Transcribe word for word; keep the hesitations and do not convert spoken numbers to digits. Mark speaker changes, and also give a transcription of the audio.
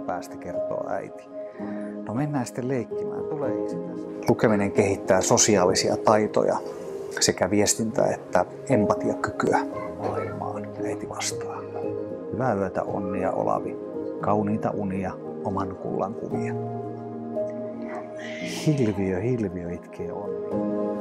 Speaker 1: päästä, kertoo äiti. No mennään sitten leikkimään, tulee sitä. Lukeminen kehittää sosiaalisia taitoja sekä viestintää että empatiakykyä maailmaan, äiti vastaa. Hyvää yötä, Onni ja Olavi. Kauniita unia, oman kullan kuvia. Hilviö, Hilviö itkee Onni.